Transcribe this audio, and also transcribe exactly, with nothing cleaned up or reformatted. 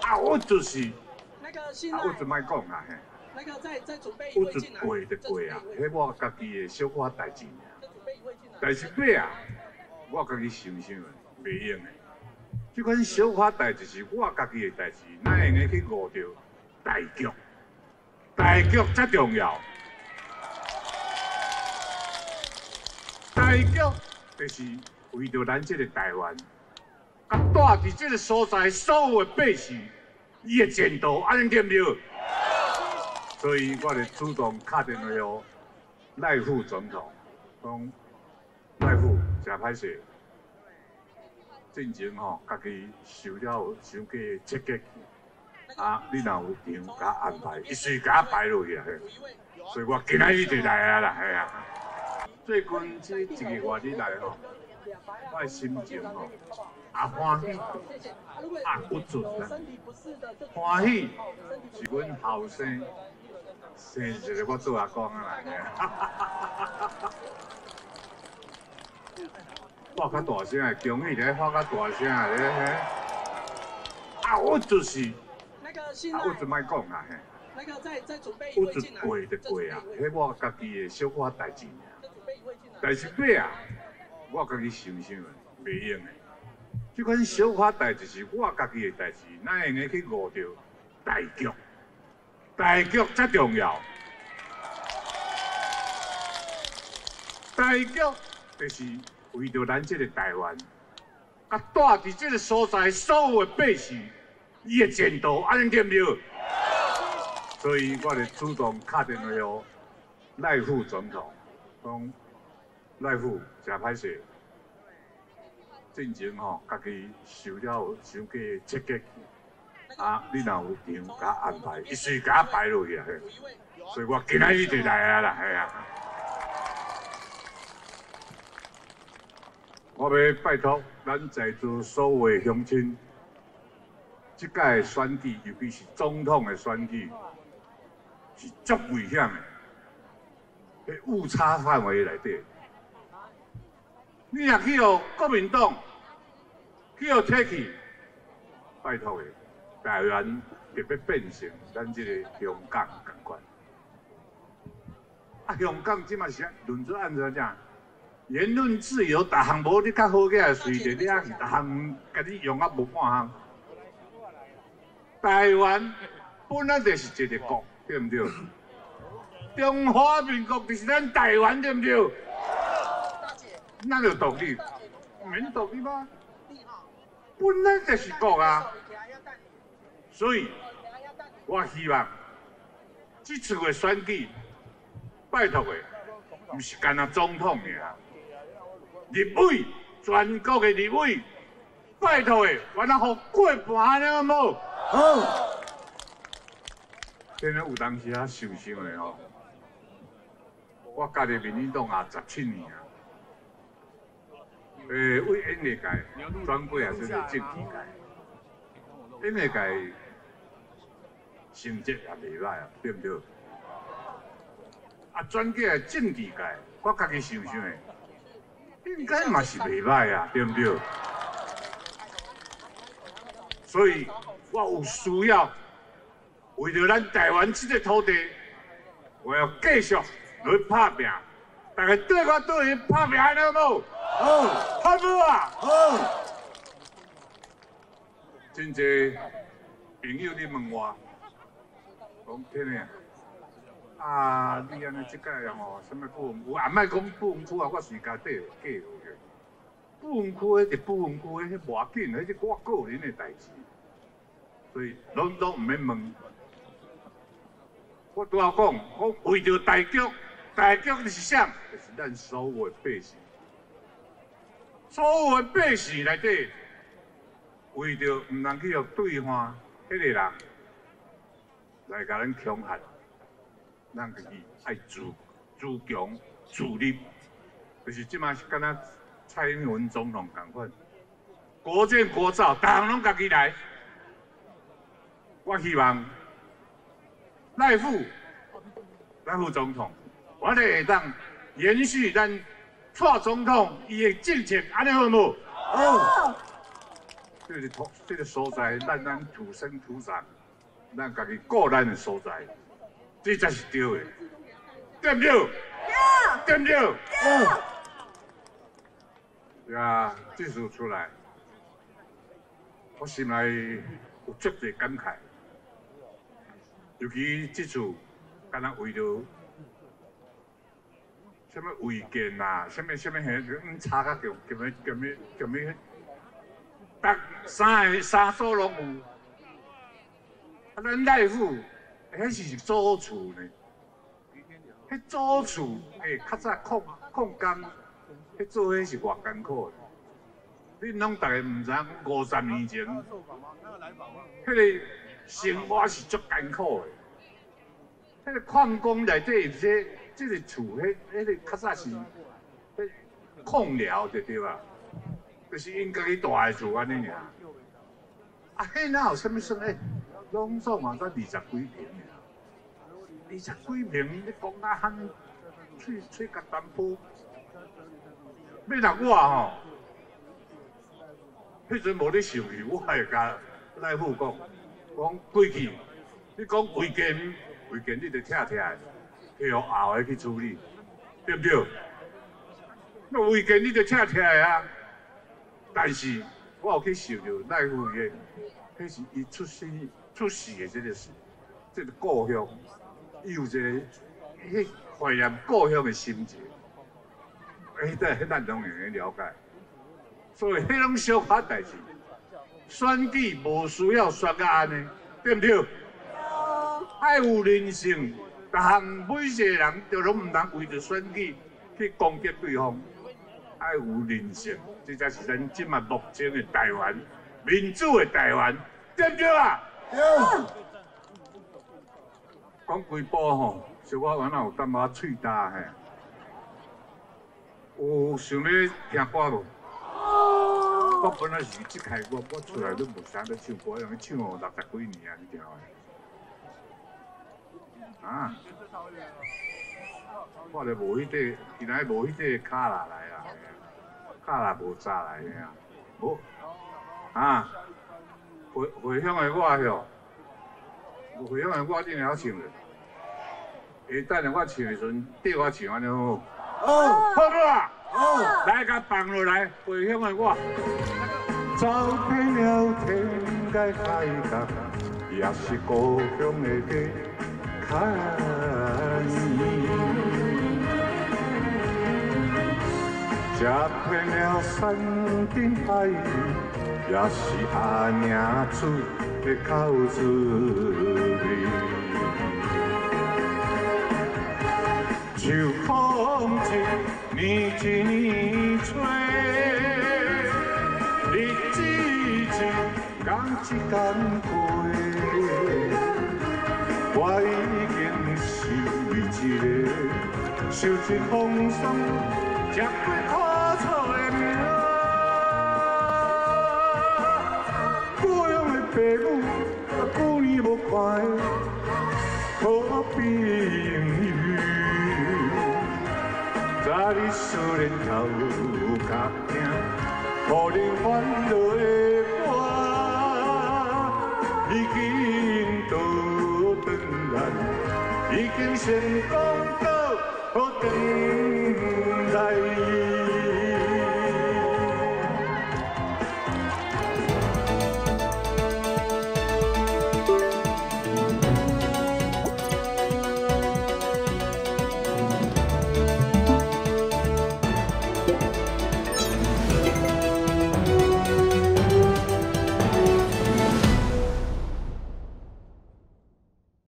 啊，我就是， 那个现在， 啊，我就莫讲啦嘿。 那个再再准备一我就位进来。 过就过啊，迄我家己的小可代志尔。 再准备一位进来。 但是尾啊，我家己想想，袂用的。即款小可代志是我家己的代志，哪会用去误着大局？大局才重要。大局就是为着咱这个台湾，啊，住伫这个所在所有的百姓，伊的前途安尼对不对？所以我就主动打电话予赖副总统，讲赖副真歹势，进前吼家己受了伤过的刺激，啊，你若有场，甲安排，一时甲排落去啊，所以我今仔日就来啊啦，系啊。最近这一个月日来吼，我的心情吼，啊欢喜，啊不准啊，欢喜是阮后生。生一个我做阿公啊啦！我较大声的，恭喜咧，我较大声的咧，啊，我就是，啊，我就莫讲啦，嘿。 那个再再准备一我就位进来。 过就过啊，迄我家己的小可代志尔。但是尾啊，我家己想想，袂用的。即款小可代志是我家己的代志，哪会用去误着大局？大局才重要，大局就是为着咱这个台湾，啊，住伫这个所在所有的百姓，伊的前途安尼对不对？所以我就主动打电话予赖副总统，讲赖副真歹势，进前吼家己受了伤过的刺激。啊，你若有场，甲安排，一时甲排落去啊，所以我今仔日就来啊啦，系啊。我要拜托咱在座所有的乡亲，即届的选举，尤其是总统的选举，是足危险的，喺误差范围内底。你若去互国民党去互摕去，拜托的。台湾就要变成咱这个香港同款。啊，香港即马是论做按怎讲？言论自由，逐项无你较好起来，随着你啊，逐项甲你用啊无半项。台湾本来就是一个国，对不对？中华民国就是咱台湾，对不对？那就独立，免独立吗？本来就是国啊。所以，我希望这次的选举，拜托的，不是干那总统尔，立委全国的立委，拜托的，原来互过半了无？好。真诶有当时啊受伤的吼，我家己民进党也十七年啊，诶，为演艺界转过啊，就是政治界，演艺界。成绩也袂歹啊，对不对？啊，转过来政治界，我家己想想诶，应该嘛是袂歹啊，对不对？所以我有需要为着咱台湾这个土地，我要继续来拍拼。大家对我对伊拍拼了无？好，拍无啊？好。真侪朋友咧问我。讲天呢，啊，你安尼即届吼，什么不文区？啊，莫讲不文区啊，我随家底计落去。不文区迄是不文区，迄无要紧，迄是我个人的代志。所以拢拢唔免问。我拄仔讲，我为着大局，大局是啥？就是咱所有的百姓，所有的百姓内底，为着唔通去互对方迄个人。来甲咱强悍，咱家己爱自自强自立，就是即马是敢若蔡英文总统同款，国建国造，逐项拢家己来。我希望赖副赖副总统，我哋会当延续咱蔡总统伊的政策，安尼好无？好。 这个土这个所在，咱咱土生土长，咱家己顾咱的所在，这才是对的，对不对？对，对不对？对。对啊，这次出来，我心内有足多感慨，尤其这次，敢若为着什么违建啊，什么什么遐，嗯，查甲强，强要强要强要，逐三个三所拢有。啊，咱内府，迄是祖厝呢，迄祖厝，诶，较早控控工。迄做迄是偌艰苦的，恁拢逐个毋知影，五十年前，迄个生活是足艰苦的。迄个矿工内底有些，即个厝，迄迄个较早是，迄控寮对对吧？就是因家己住的厝安尼尔。啊，迄哪有啥物算诶？拢总嘛才二十几平尔，二十几平，你讲啊喊，喙喙甲淡薄。要若我吼，迄阵无咧想去，我会甲赖副讲，讲过去，你讲违建，违建你得拆拆的，去互后个去处理，对不对？那违建你得拆拆的啊。但是我有去想着赖副个，迄是伊出生出世的这个这个故乡，伊有一个迄怀念故乡的心情。迄个迄咱拢会了解，所以迄种小可代志，选举无需要选到安尼，对不对？爱有人性，逐项每一个人就拢唔通为着选举去攻击对方，爱有人性，这才是咱即卖目前的台湾，民主的台湾，对不对啊？对。讲规部吼，小可原来有淡薄喙焦嘿。有想咧听歌无？我本来是即开我我出来都无啥咧唱歌，因为唱哦六十几年啊，你听下。啊！我咧无迄块，今仔无迄块卡拉来啦，卡拉无炸来个啊，无啊！回回乡的我哟，回乡的我真晓唱咧。下等下我唱的时阵，缀我唱安尼好。哦，好不啊？哦，来甲放落来，回乡的我。走遍了天涯海角，也是故乡的家看你。吃遍了山珍海味，也是阿娘煮的口滋味。秋风起，年一年吹，日子一天一天过，我已经是一个受尽风霜、吃过苦楚的命。故乡的父母，久年无看的好朋友。在你思念头壳听，互人烦恼的我，已经倒转来，已经成功倒好转。